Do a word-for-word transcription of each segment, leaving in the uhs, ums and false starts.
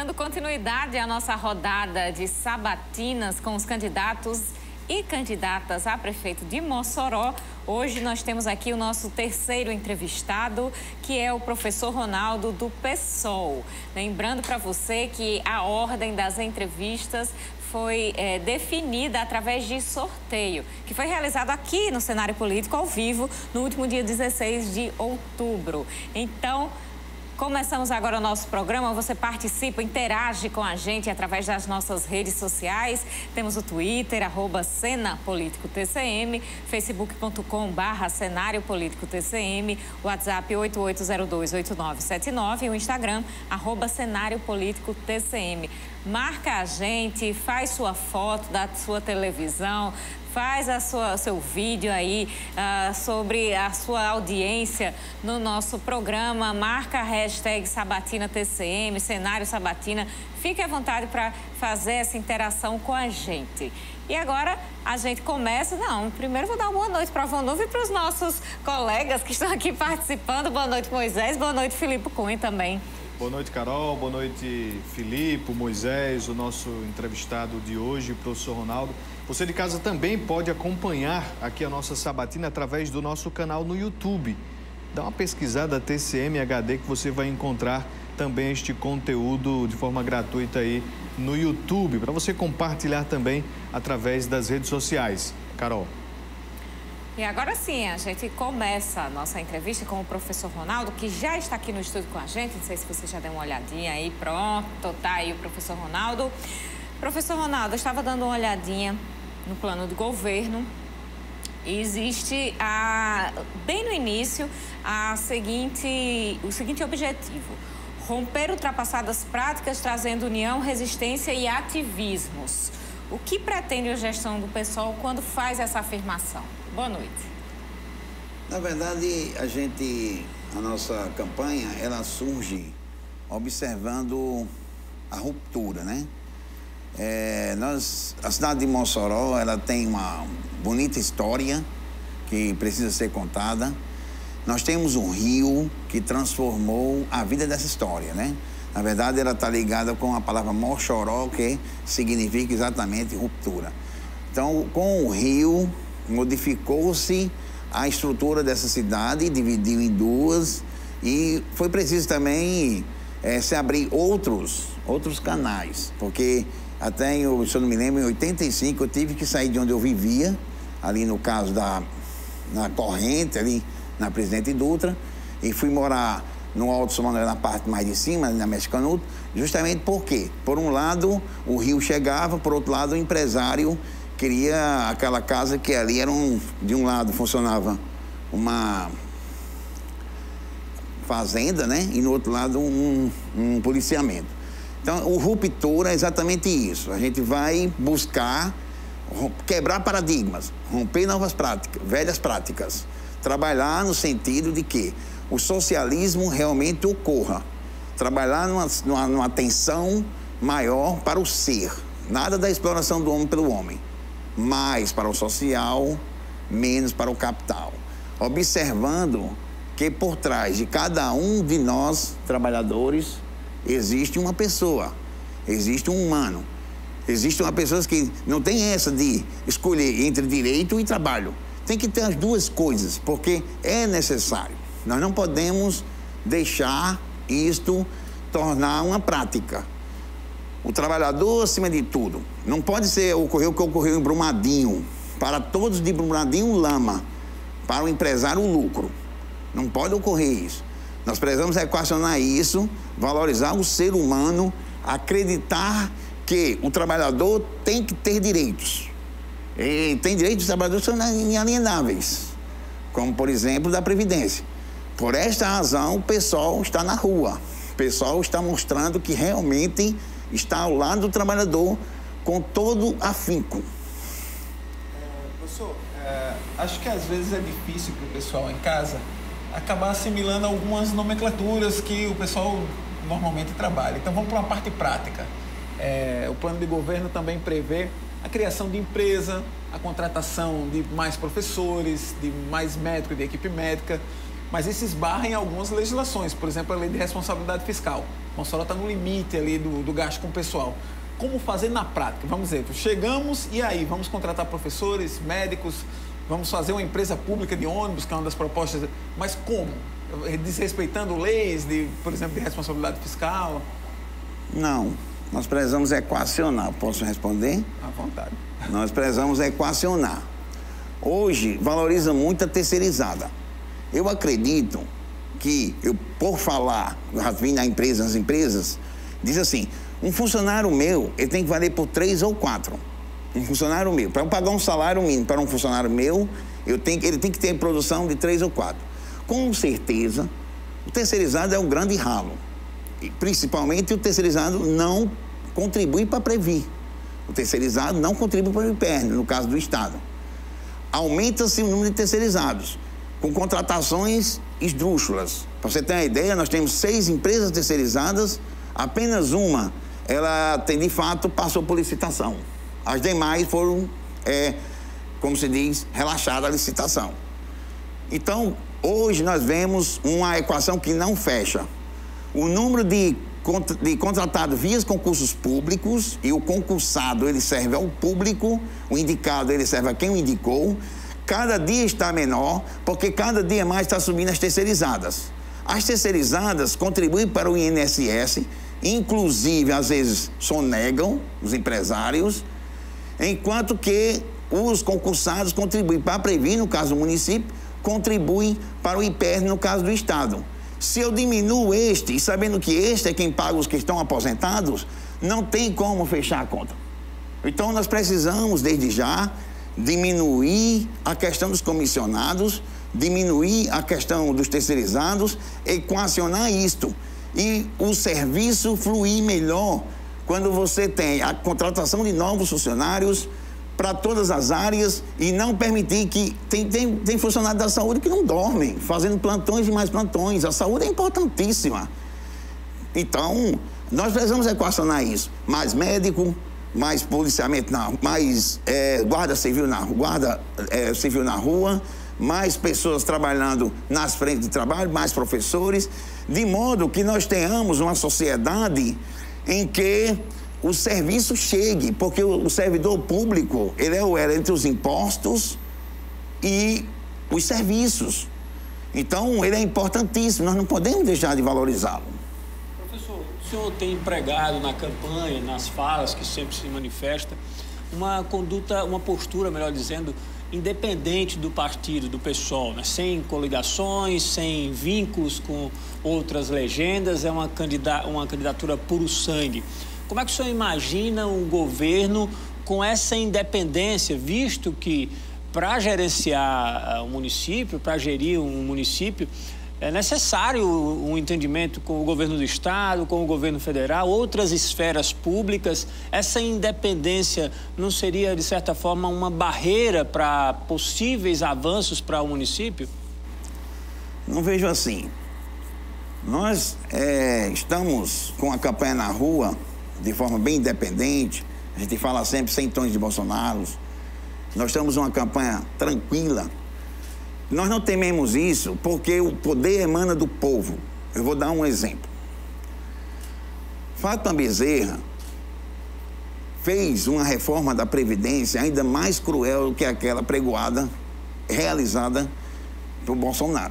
Dando continuidade à nossa rodada de sabatinas com os candidatos e candidatas a prefeito de Mossoró, hoje nós temos aqui o nosso terceiro entrevistado, que é o professor Ronaldo, do PSOL. Lembrando para você que a ordem das entrevistas foi é, definida através de sorteio, que foi realizado aqui no Cenário Político, ao vivo, no último dia dezesseis de outubro. Então, começamos agora o nosso programa. Você participa, interage com a gente através das nossas redes sociais. Temos o Twitter, arroba Cena Político T C M, facebook ponto com barra Cenário Político T C M, WhatsApp oito oito zero dois oito nove sete nove e o Instagram, arroba Cenário Político T C M. Marca a gente, faz sua foto da sua televisão, faz a sua, seu vídeo aí uh, sobre a sua audiência no nosso programa, marca a hashtag Sabatina T C M, Cenário Sabatina. Fique à vontade para fazer essa interação com a gente. E agora a gente começa... Não, primeiro vou dar uma boa noite para a Vanuva e para os nossos colegas que estão aqui participando. Boa noite, Moisés. Boa noite, Filipe Cunha também. Boa noite, Carol. Boa noite, Filipe, Moisés, o nosso entrevistado de hoje, o professor Ronaldo. Você de casa também pode acompanhar aqui a nossa sabatina através do nosso canal no YouTube. Dá uma pesquisada T C M H D que você vai encontrar também este conteúdo de forma gratuita aí no YouTube, para você compartilhar também através das redes sociais. Carol. E agora sim, a gente começa a nossa entrevista com o professor Ronaldo, que já está aqui no estúdio com a gente. Não sei se você já deu uma olhadinha aí. Pronto, tá aí o professor Ronaldo. Professor Ronaldo, eu estava dando uma olhadinha no plano do governo. E existe, a, bem no início, a seguinte, o seguinte objetivo: romper ultrapassadas práticas, trazendo união, resistência e ativismos. O que pretende a gestão do PSOL quando faz essa afirmação? Boa noite. Na verdade, a gente, a nossa campanha, ela surge observando a ruptura, né? É, nós, a cidade de Mossoró, ela tem uma bonita história que precisa ser contada. Nós temos um rio que transformou a vida dessa história, né? Na verdade, ela está ligada com a palavra Mossoró, que significa exatamente ruptura. Então, com o rio, modificou-se a estrutura dessa cidade, dividiu em duas, e foi preciso também é, se abrir outros, outros canais, porque até, eu, se eu não me lembro, em oitenta e cinco eu tive que sair de onde eu vivia, ali no caso da na corrente, ali na Presidente Dutra, e fui morar no Alto São Manuel, na parte mais de cima, na Mexicanuto, justamente porque, por um lado, o rio chegava, por outro lado, o empresário queria aquela casa que ali era um... De um lado funcionava uma fazenda, né? E no outro lado um, um policiamento. Então, o ruptura é exatamente isso. A gente vai buscar quebrar paradigmas, romper novas práticas, velhas práticas. Trabalhar no sentido de que o socialismo realmente ocorra. Trabalhar numa, numa, numa atenção maior para o ser. Nada da exploração do homem pelo homem. Mais para o social, menos para o capital. Observando que por trás de cada um de nós, trabalhadores, existe uma pessoa, existe um humano. Existe uma pessoa que não tem essa de escolher entre direito e trabalho. Tem que ter as duas coisas, porque é necessário. Nós não podemos deixar isto tornar uma prática. O trabalhador, acima de tudo, não pode ser ocorrer o que ocorreu em Brumadinho. Para todos de Brumadinho, lama. Para o empresário, o lucro. Não pode ocorrer isso. Nós precisamos equacionar isso, valorizar o ser humano, acreditar que o trabalhador tem que ter direitos. E tem direitos, os trabalhadores são inalienáveis, como, por exemplo, da Previdência. Por esta razão, o PSOL está na rua. O PSOL está mostrando que realmente está ao lado do trabalhador com todo afinco. É, professor, é, acho que às vezes é difícil para o pessoal em casa acabar assimilando algumas nomenclaturas que o pessoal normalmente trabalha. Então vamos para uma parte prática. É, o plano de governo também prevê a criação de empresa, a contratação de mais professores, de mais médicos, de equipe médica. mas isso esbarra em algumas legislações, por exemplo, a lei de responsabilidade fiscal. Mossoró está no limite ali do, do gasto com o pessoal. Como fazer na prática? Vamos dizer, chegamos e aí, vamos contratar professores, médicos, vamos fazer uma empresa pública de ônibus, que é uma das propostas, mas como? Desrespeitando leis, de, por exemplo, de responsabilidade fiscal? Não, nós precisamos equacionar. Posso responder? À vontade. Nós precisamos equacionar. Hoje, valoriza muito a terceirizada. Eu acredito que, eu, por falar, já vim na empresa, nas empresas, diz assim, um funcionário meu, ele tem que valer por três ou quatro. Um funcionário meu. Para eu pagar um salário mínimo para um funcionário meu, eu tenho, ele tem que ter produção de três ou quatro. Com certeza, o terceirizado é um grande ralo. E, principalmente, o terceirizado não contribui para Previ. O terceirizado não contribui para o I P E R, no caso do Estado. Aumenta-se o número de terceirizados, com contratações esdrúxulas. Para você ter uma ideia, nós temos seis empresas terceirizadas, apenas uma, ela tem, de fato, passou por licitação. As demais foram, é, como se diz, relaxada a licitação. Então, hoje nós vemos uma equação que não fecha. O número de, de contratados via concursos públicos, e o concursado ele serve ao público, o indicado ele serve a quem o indicou, cada dia está menor, porque cada dia mais está subindo as terceirizadas. As terceirizadas contribuem para o I N S S, inclusive, às vezes, sonegam os empresários, enquanto que os concursados contribuem para a Previ, no caso do município, contribuem para o I P E R, no caso do Estado. Se eu diminuo este, e sabendo que este é quem paga os que estão aposentados, não tem como fechar a conta. Então, nós precisamos, desde já, diminuir a questão dos comissionados, diminuir a questão dos terceirizados, equacionar isto. E o serviço fluir melhor quando você tem a contratação de novos funcionários para todas as áreas e não permitir que... Tem, tem, tem funcionários da saúde que não dormem, fazendo plantões e mais plantões. A saúde é importantíssima. Então, nós precisamos equacionar isso. Mais médico, mais policiamento, na, mais é, guarda, civil na, guarda é, civil na rua, mais pessoas trabalhando nas frentes de trabalho, mais professores, de modo que nós tenhamos uma sociedade em que o serviço chegue, porque o, o servidor público, ele é o elo entre os impostos e os serviços. Então, ele é importantíssimo, nós não podemos deixar de valorizá-lo. Professor, o senhor tem empregado na campanha, nas falas que sempre se manifesta, uma conduta, uma postura, melhor dizendo, independente do partido, do PSOL, né? Sem coligações, sem vínculos com outras legendas, é uma, candidata, uma candidatura puro sangue. Como é que o senhor imagina um governo com essa independência, visto que para gerenciar o município, para gerir um município, é necessário um entendimento com o governo do Estado, com o governo federal, outras esferas públicas. Essa independência não seria, de certa forma, uma barreira para possíveis avanços para o município? Não vejo assim. Nós é, estamos com a campanha na rua de forma bem independente, a gente fala sempre sem tons de Bolsonaro. Nós estamos uma campanha tranquila. Nós não tememos isso porque o poder emana do povo. Eu vou dar um exemplo. Fátima Bezerra fez uma reforma da Previdência ainda mais cruel do que aquela pregoada, realizada por Bolsonaro.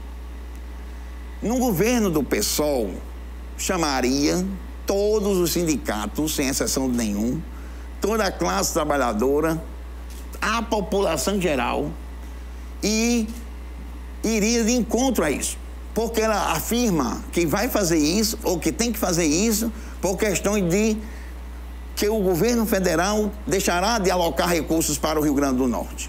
No governo do PSOL, chamaria todos os sindicatos, sem exceção de nenhum, toda a classe trabalhadora, a população geral, e iria de encontro a isso. Porque ela afirma que vai fazer isso, ou que tem que fazer isso, por questões de que o governo federal deixará de alocar recursos para o Rio Grande do Norte.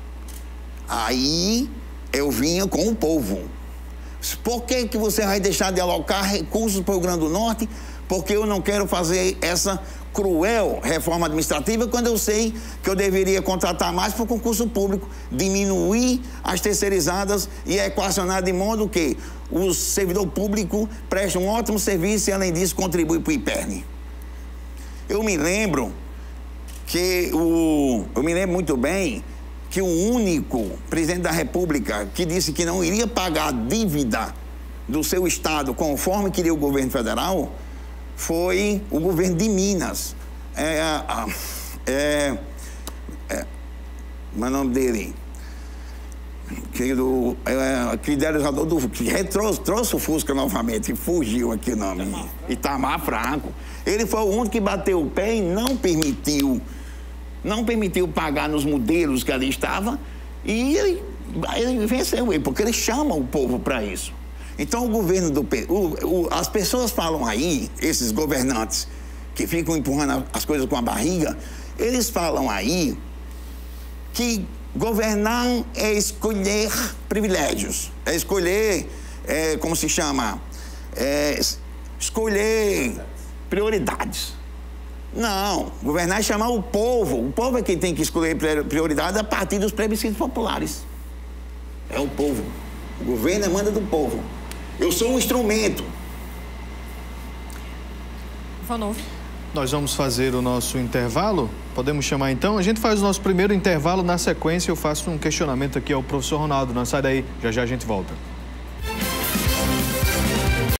Aí eu vinha com o povo. Por que que você vai deixar de alocar recursos para o Rio Grande do Norte? Porque eu não quero fazer essa cruel reforma administrativa quando eu sei que eu deveria contratar mais para o concurso público, diminuir as terceirizadas e equacionar de modo que o servidor público preste um ótimo serviço e, além disso, contribui para o I P E R. Eu me lembro que o... Eu me lembro muito bem que o único presidente da República que disse que não iria pagar a dívida do seu estado conforme queria o governo federal foi o governo de Minas. É, é, é, como é o nome dele? Que, do, é, que idealizador do... que trouxe, trouxe o Fusca novamente, fugiu aqui o nome. Itamar Franco. Itamar Franco. Ele foi o único que bateu o pé e não permitiu, não permitiu pagar nos modelos que ali estava, e ele, ele venceu, porque ele chama o povo para isso. Então, o governo do... O, o, as pessoas falam aí, esses governantes que ficam empurrando as coisas com a barriga, eles falam aí que governar é escolher privilégios, é escolher, é, como se chama, é, escolher prioridades. Não, governar é chamar o povo. O povo é quem tem que escolher prioridades a partir dos plebiscitos populares. É o povo. O governo é manda do povo. Eu sou um instrumento. Vanolfo. Nós vamos fazer o nosso intervalo. Podemos chamar então? A gente faz o nosso primeiro intervalo. Na sequência, eu faço um questionamento aqui ao professor Ronaldo. Não sai daí, já já a gente volta.